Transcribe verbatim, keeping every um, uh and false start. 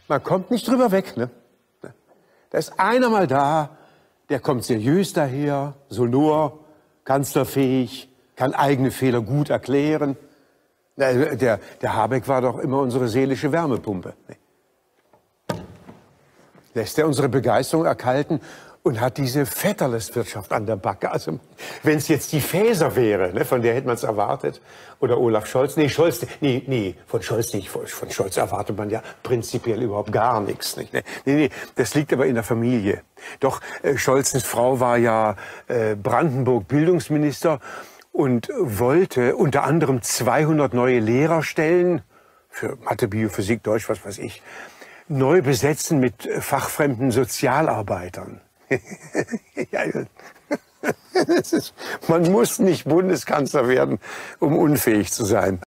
Man kommt nicht drüber weg, ne? Da ist einer mal da, der kommt seriös daher, sonor, kanzlerfähig, kann eigene Fehler gut erklären. Der, der, der Habeck war doch immer unsere seelische Wärmepumpe. Lässt er unsere Begeisterung erkalten und hat diese Vetterleswirtschaft an der Backe. Also, wenn es jetzt die Faeser wäre, ne, von der hätte man es erwartet, oder Olaf Scholz, nee, Scholz, nee, nee, von Scholz nicht, von Scholz erwartet man ja prinzipiell überhaupt gar nichts, nicht? Nee, nee, das liegt aber in der Familie. Doch äh, Scholzens Frau war ja äh, Brandenburg-Bildungsminister und wollte unter anderem zweihundert neue Lehrerstellen für Mathe, Bio, Physik, Deutsch, was weiß ich, neu besetzen mit fachfremden Sozialarbeitern. Ja, das ist, man muss nicht Bundeskanzler werden, um unfähig zu sein.